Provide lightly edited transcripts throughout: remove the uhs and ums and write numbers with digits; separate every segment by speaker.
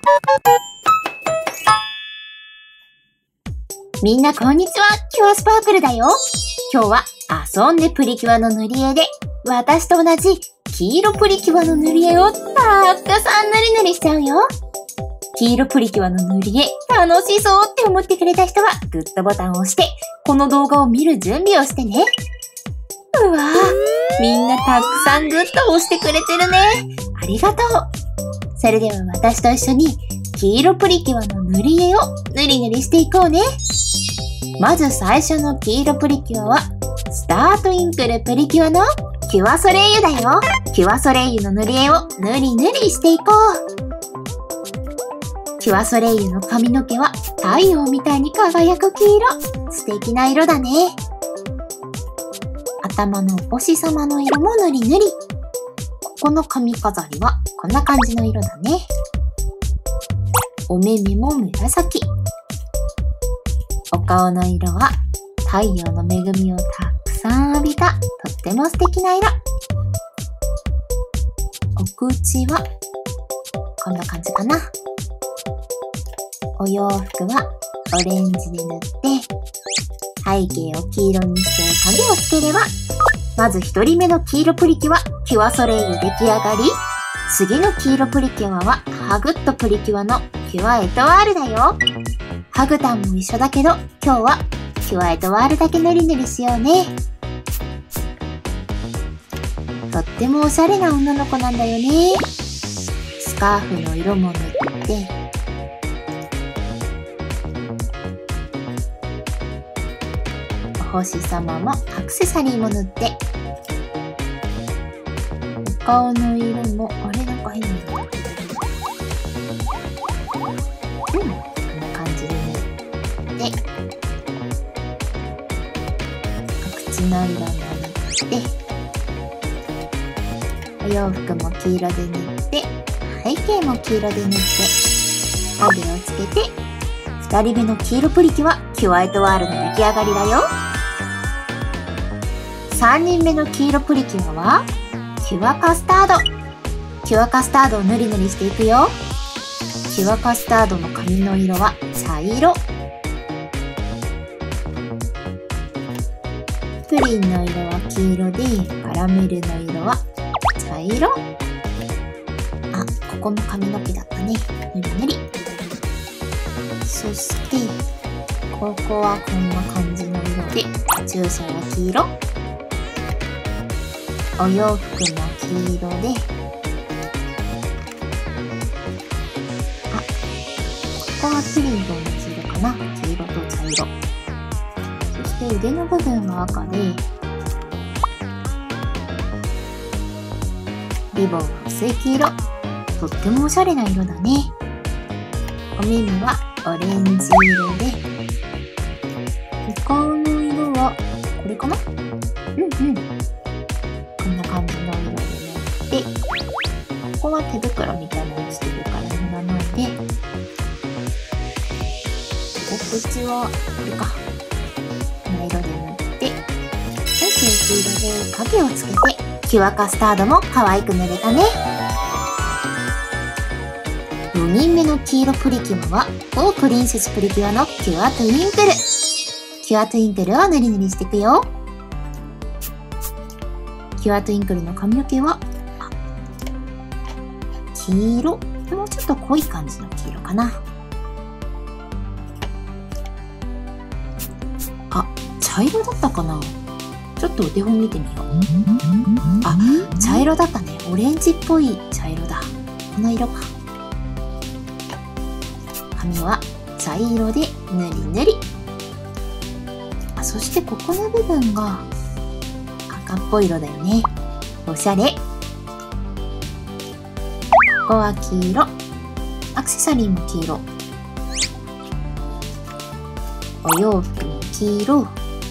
Speaker 1: みんなこんにちは、キュアスパークルだよ。今日は遊んでプリキュアの塗り絵で、私と同じ黄色プリキュアの塗り絵をたくさん塗り塗りしちゃうよ。黄色プリキュアの塗り絵楽しそうって思ってくれた人はグッドボタンを押して、この動画を見る準備をしてね。うわぁ、みんなたくさんグッドを押してくれてるね。ありがとう。それでは私と一緒に黄色プリキュアの塗り絵を塗り塗りしていこうね。まず最初の黄色プリキュアは、スタートインクルプリキュアのキュアソレイユだよ。キュアソレイユの塗り絵を塗り塗りしていこう。キュアソレイユの髪の毛は太陽みたいに輝く黄色。素敵な色だね。頭のお星様の色も塗り塗り。ここの髪飾りはこんな感じの色だね。お目目も紫。お顔の色は太陽の恵みをたくさん浴びたとっても素敵な色。お口はこんな感じかな。お洋服はオレンジで塗って背景を黄色にして影をつければ、まず一人目の黄色プリキュア、キュアソレイユ出来上がり。次の黄色プリキュアはハグッとプリキュアのキュアエトワールだよ。ハグタンも一緒だけど、今日はキュアエトワールだけ塗り塗りしようね。とってもおしゃれな女の子なんだよね。スカーフの色も塗って、お星様もアクセサリーも塗って、お顔の色も、あれなんか変な色。口の色も塗って、お洋服も黄色で塗って、背景も黄色で塗って、影をつけて、二人目の黄色プリキュア、キュアエトワールの出来上がりだよ。三人目の黄色プリキュアは、キュアカスタード。キュアカスタードを塗り塗りしていくよ。キュアカスタードの髪の色は茶色。プリンの色は黄色で、カラメルの色は茶色。あ、ここも髪の毛だったね。ぬりぬり。そして、ここはこんな感じの色で、注射は黄色。お洋服も黄色で、あ、ここはプリンとの黄色かな。黄色と茶色。そして腕の部分は赤で、リボンは薄い黄色。とってもおしゃれな色だね。お目目はオレンジ色で、お顔の色はこれかな？こんな感じの色で塗って、ここは手袋みたいなのしてるから塗らないで、お口はこれか。この色で塗って、ピンク色で影をつけて、キュアカスタードも可愛く塗れたね。4人目の黄色プリキュアは、プリンセスプリキュアのキュアトゥインクル。キュアトゥインクルを塗り塗りしていくよ。キュアトゥインクルの髪の毛は、黄色。もうちょっと濃い感じの黄色かな。あ、茶色だったかな？ちょっとお手本見てみよう。あ、茶色だったね。オレンジっぽい茶色だ。この色か。髪は茶色でぬりぬり。あ、そしてここの部分が赤っぽい色だよね。おしゃれ。ここは黄色。アクセサリーも黄色。お洋服も黄色。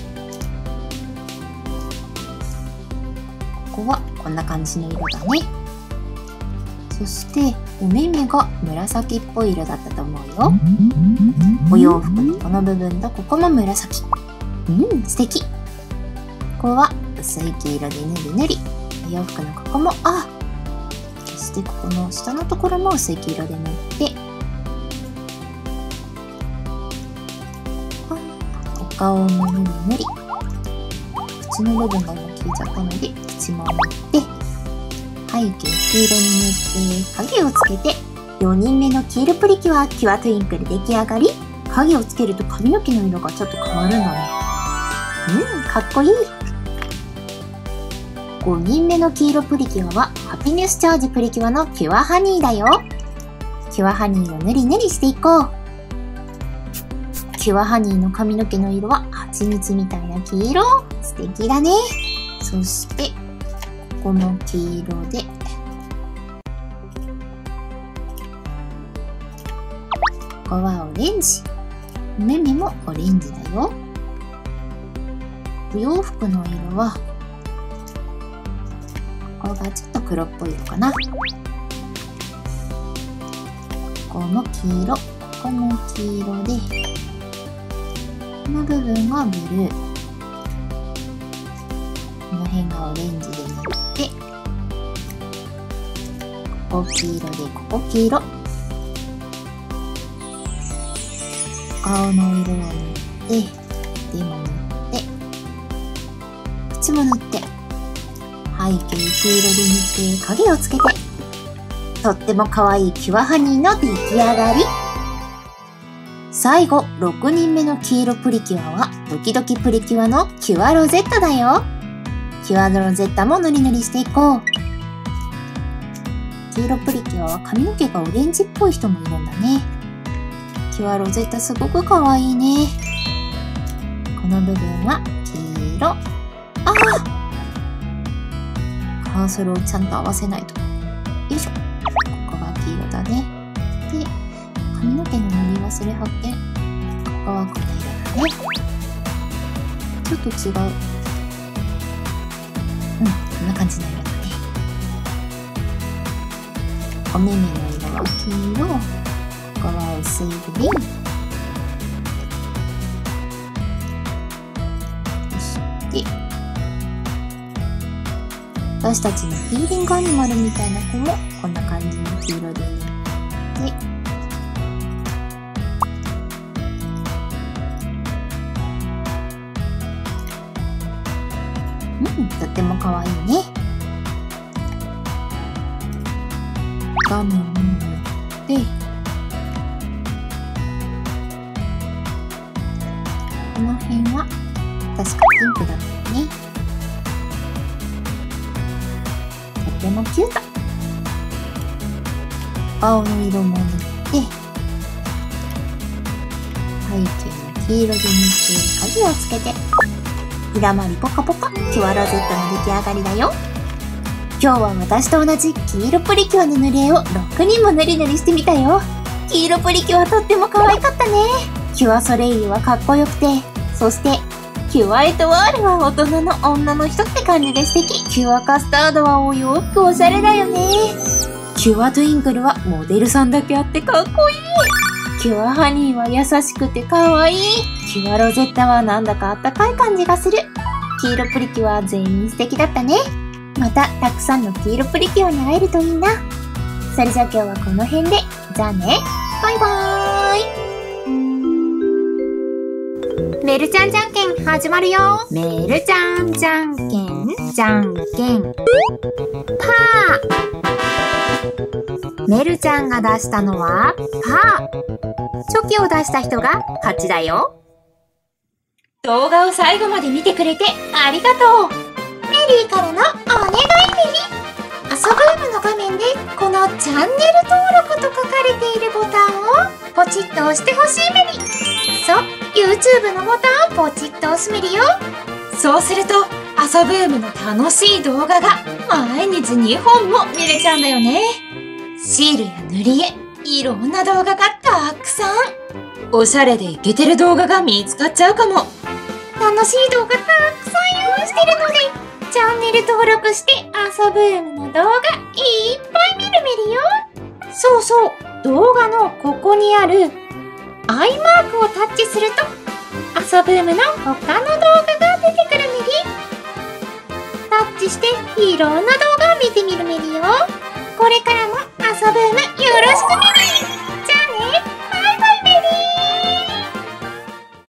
Speaker 1: ここはこんな感じの色だね。そしてお目目が紫っぽい色だったと思うよ。お洋服のこの部分とここも紫。素敵。ここは薄い黄色でぬりぬり。お洋服のここも、そしてここの下のところも薄い黄色で塗って、 顔もぬりぬり。口の部分が今消えちゃったので、口も塗って、背景黄色に塗って影をつけて、4人目の黄色プリキュア、キュアトゥインクル出来上がり。影をつけると髪の毛の色がちょっと変わるんだね。かっこいい。5人目の黄色プリキュアは、ハピネスチャージプリキュアのキュアハニーだよ。キュアハニーをぬりぬりしていこう。キュアハニーの髪の毛の色は蜂蜜みたいな黄色。素敵だね。そして、この黄色で、ここはオレンジ。お目目もオレンジだよ。お洋服の色は、ここがちょっと黒っぽい色かな。ここも黄色、ここも黄色で、この部分がブルー。この辺がオレンジで塗って、ここ黄色で、ここ黄色。顔の色を塗って、手も塗って、口も塗って、背景黄色で塗って影をつけて、とっても可愛いキュアハニーの出来上がり。最後、6人目の黄色プリキュアは、ドキドキプリキュアのキュアロゼッタだよ。キュアロゼッタも塗り塗りしていこう。黄色プリキュアは髪の毛がオレンジっぽい人もいるんだね。キュアロゼッタすごく可愛いね。この部分は黄色。カーソルをちゃんと合わせないと。よいしょ。ここが黄色だね。で、髪の毛の塗り忘れ発見。ここはこの色だね。ちょっと違う。こんな感じの色だね。お目目の色は黄色。ここは薄いグリーン。そして、私たちのヒーリングアニマルみたいな子もこんな感じの黄色で塗って、とっても可愛いね。画面を塗って、この辺は確かピンクだったよね。とてもキュート。青の色も塗って、背景の黄色で塗って影をつけて、ひだまりポカポカキュアロゼットの出来上がりだよ。今日は私と同じ黄色プリキュアの塗り絵を6人も塗り塗りしてみたよ。黄色プリキュアとっても可愛かったね。キュアソレイユはかっこよくて、そしてキュアエトワールは大人の女の人って感じで素敵。キュアカスタードはお洋服おしゃれだよね。キュアトゥインクルはモデルさんだけあってかっこいい。キュアハニーは優しくて可愛い。キュアロゼッタはなんだかあったかい感じがする。黄色プリキュアは全員素敵だったね。またたくさんの黄色プリキュアに会えるといいな。それじゃあ今日はこの辺で。じゃあね。バイバーイ。メルちゃんじゃんけん始まるよ。メルちゃんじゃんけん、じゃんけん、パー。メルちゃんが出したのはパー。チョキを出した人が勝ちだよ。動画を最後まで見てくれてありがとう。メリーからのお願いメリ。遊ぶームの画面でこのチャンネル登録と書かれているボタンをポチッと押してほしいメリ。そう、YouTube のボタンをポチッと押すメリよ。そうすると遊ぶームの楽しい動画が毎日2本も見れちゃうんだよね。シールや塗り絵、いろんな動画がたくさん。おしゃれでイケてる動画が見つかっちゃうかも。楽しい動画たくさん用意してるので、チャンネル登録して遊ぶームの動画いっぱい見るメリよ。そうそう、動画のここにあるアイマークをタッチすると遊ぶームの他の動画が出てくるメリ。タッチしていろんな動画を見てみるメリよ。これからも遊ぶームよろしくメリ。